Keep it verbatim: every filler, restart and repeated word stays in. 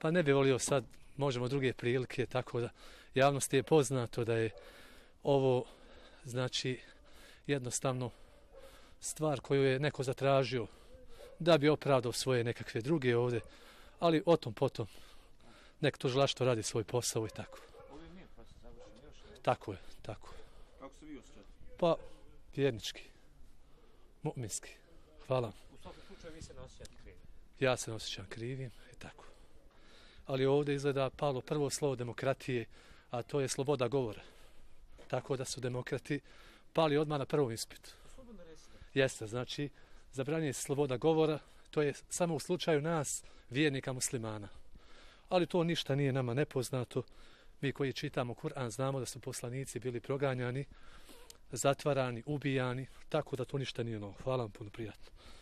Pa ne bi volio sad, možemo druge prilike, tako da javnosti je poznato da je ovo, znači, jednostavno stvar koju je neko zatražio da bi opravdao svoje nekakve druge ovdje, ali o tom potom nek tužilaštvo radi svoj posao i tako. Ovdje nije proces završen još? Tako je, tako. Kako se vi osjećate? Pa, vjernički, mu'minski. Hvala. U svakom slučaju vi se ne osjećate krivim? Ja se ne osjećam krivim i tako. Ali ovdje izgleda palo prvo slovo demokratije, a to je sloboda govora. Tako da su demokrati pali odmah na prvom ispitu. Slobodno recite. Jeste, znači, zabranjuje se sloboda govora, to je samo u slučaju nas, vjernika muslimana. Ali to ništa nije nama nepoznato. Mi koji čitamo Kur'an znamo da su poslanici bili proganjani, zatvarani, ubijani, tako da to ništa nije novo. Hvala vam puno, prijatno.